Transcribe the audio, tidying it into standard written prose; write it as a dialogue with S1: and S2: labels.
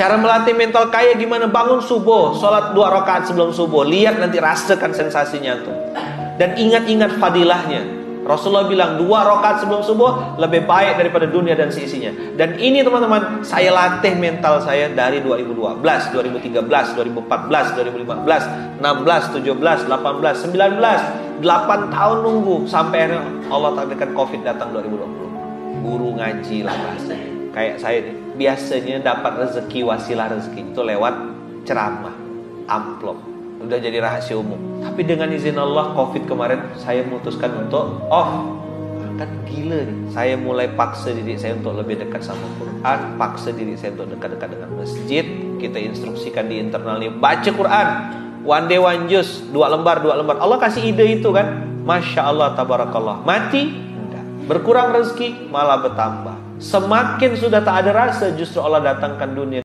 S1: Cara melatih mental kaya gimana? Bangun subuh, sholat 2 rakaat sebelum subuh. Lihat nanti, rasakan sensasinya tuh. Dan ingat-ingat fadilahnya. Rasulullah bilang 2 rakaat sebelum subuh lebih baik daripada dunia dan seisinya. Dan ini teman-teman, saya latih mental saya dari 2012, 2013, 2014, 2015, 16, 17, 18, 19. 8 tahun nunggu sampai akhirnya Allah takdirkan Covid datang 2020. Guru ngaji lah bahasanya. Kayak saya nih, biasanya dapat rezeki, wasilah rezeki itu lewat ceramah, amplop, udah jadi rahasia umum. Tapi dengan izin Allah, Covid kemarin saya memutuskan untuk off. Kan gila nih, saya mulai paksa diri saya untuk lebih dekat sama Quran, paksa diri saya untuk dekat-dekat dengan masjid. Kita instruksikan di internalnya, baca Quran, one day one juz, 2 lembar. Allah kasih ide itu kan, Masya Allah, tabarakallah. Mati, enggak. Berkurang rezeki, malah bertambah. Semakin sudah tak ada rasa, justru Allah datangkan dunia